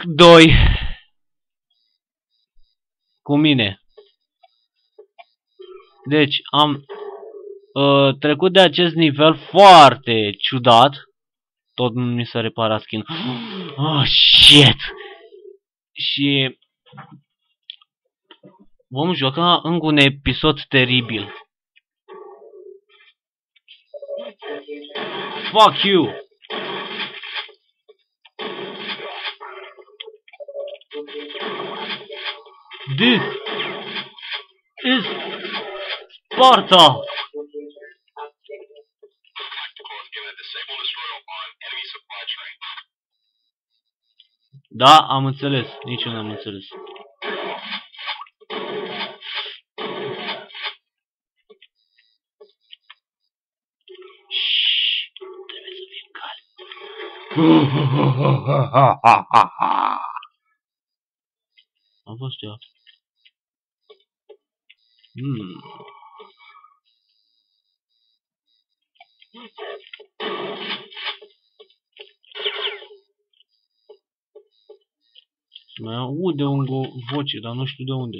2 cu mine. Deci am trecut de acest nivel foarte ciudat. Tot nu mi se repara skin. Oh, shit! Și vom juca încă un episod teribil. Fuck you! This is Sparta! Da, am înțeles. Nici eu n-am înțeles. Trebuie să fim calmi. Am fost eu. Mai aude o voce, dar nu știu de unde.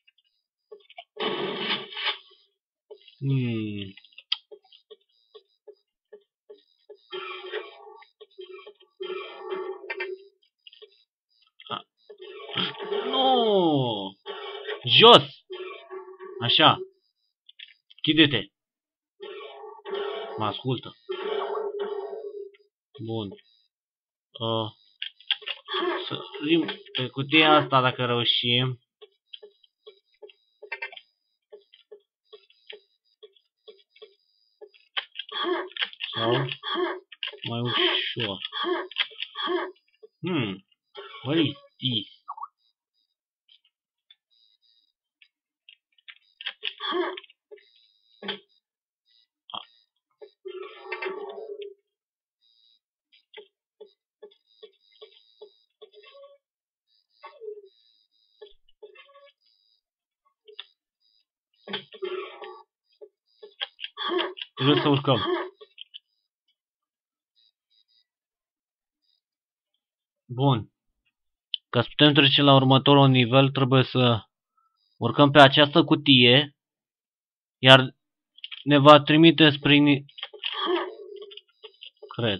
Nu! Jos! Așa. Chide-te. Mă ascultă. Bun. Să sărim pe cutia asta dacă reușim. Sau mai ușor. What is this? Trebuie să urcăm. Bun. Ca să putem trece la următorul nivel, trebuie să urcăm pe această cutie, iar ne va trimite spre... Cred.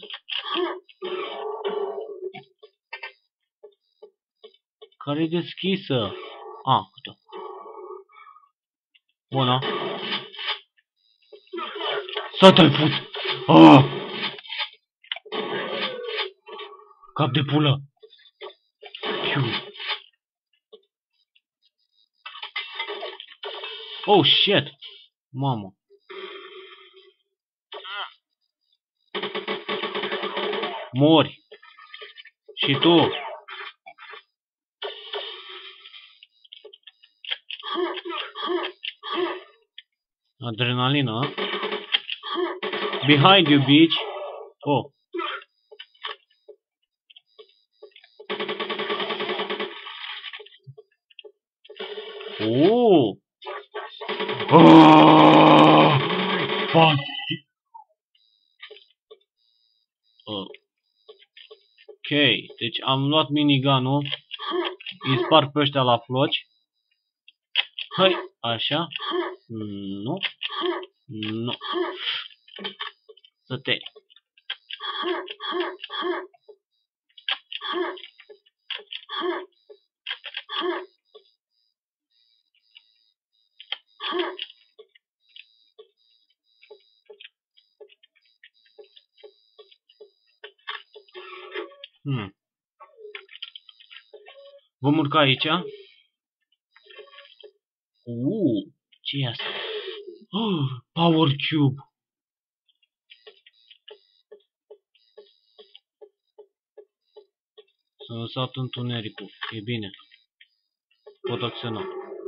Care e deschisă? Uite. Bună. Să te-l fut! Cap de pulă! Piu. Oh, shit! Mamă! Mori! Și tu! Adrenalină! Behind you, bitch! Oh! Oh! Fuck! Ok, deci am luat minigun-ul. Îi sparg pe ăștia la floci. Hai, așa. Nu. Nu. Să te... Vom urca aici. Ce e asta? Power Cube. S-a lăsat întunericul. E bine. Pot acționa.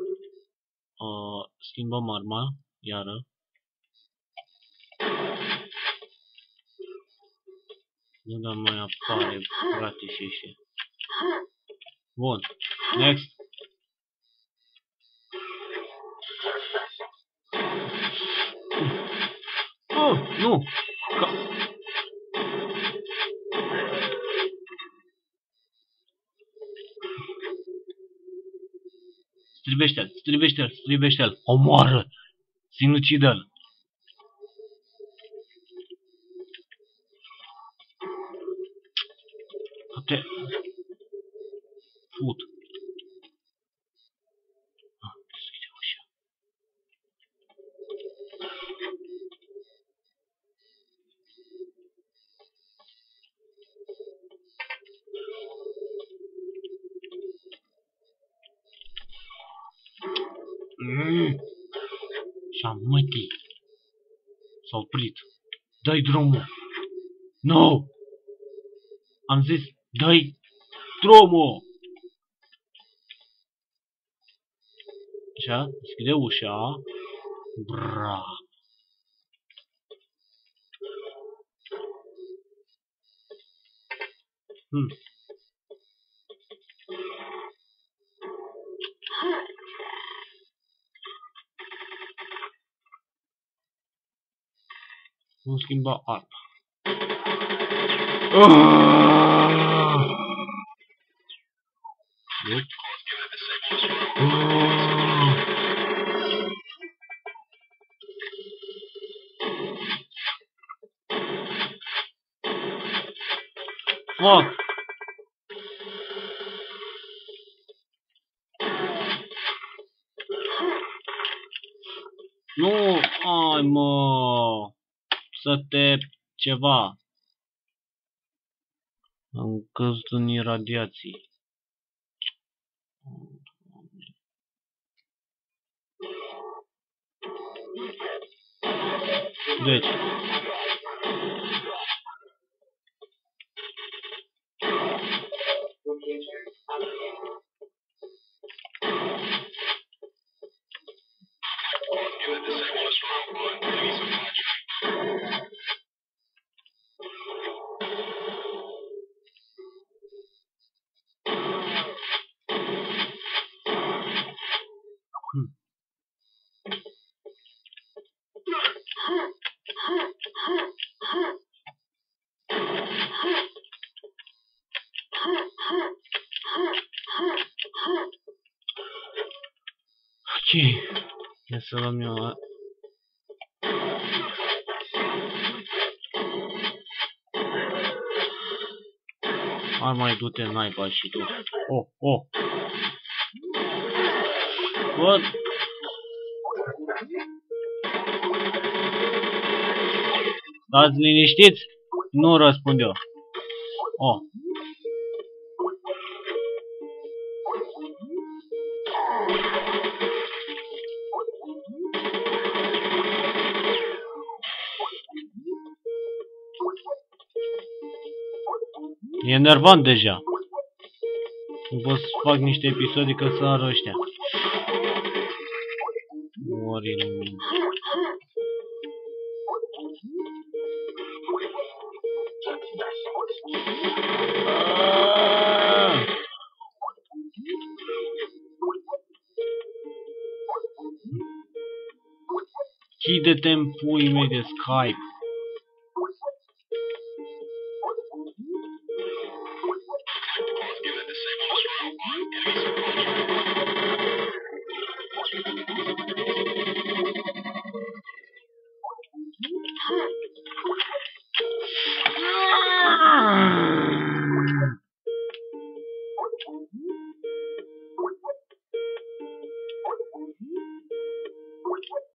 Schimbăm arma. Iară. Nu da mai apare frate și ăștia. Bun. Next. Nu! Strivește-l, strivește-l, strivește-l. Omoară! Sinucidă-l! Te... Fut. Deschide ușa. Și-am mătii. S-a oprit. Dă-i drumul. No! Am zis, dă-i drumul! Așa, deschide ușa. Bra. Nu schimba arma. Deci. Fuck! Nu! Ai mă! Să te... ceva. Am căzut în iradiații. Deci. Ok. Ia să luăm eu. Ar mai du-te naiba și tu. Oh, oh. What? Stați liniștiți? Nu răspund eu. Oh. E enervant deja. Nu pot să fac niște episoade că să ară ăștia. Ori în mine. Chide-te în puii mei de Skype.